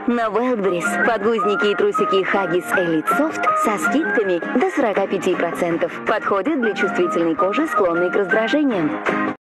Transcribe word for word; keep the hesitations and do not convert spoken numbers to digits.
На Wildberries подгузники и трусики Huggies Elite Soft со скидками до сорока пяти процентов. Подходят для чувствительной кожи, склонной к раздражениям.